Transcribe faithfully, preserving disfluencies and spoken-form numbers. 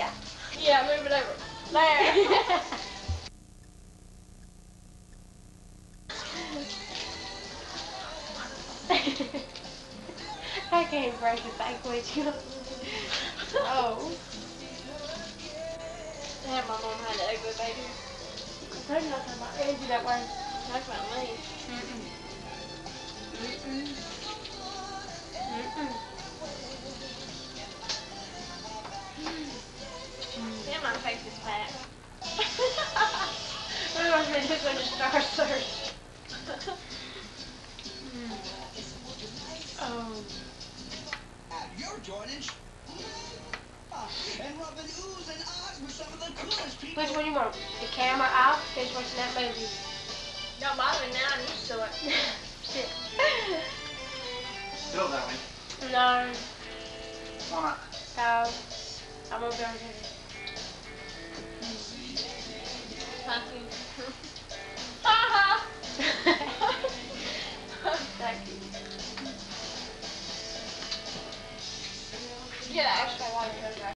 Yeah. Yeah, move it over. There. I can't break it back with you. Oh. Yeah, my mom had an ugly baby. I'm not talking about Angie that way. Talk about me. Mm-mm. Mm-mm. Mm-mm. Yeah, my face is fat. We must be just going to Star Search. Oh. You're joining. And rubbing oohs and ahs with some of the coolest people. Which one you want? The camera off? Finish watching that movie. Don't bother me now, I'm used to it. Shit. Still that way. No. Why not? So, I'm gonna go ahead. Thank you. Thank you. Get an extra water.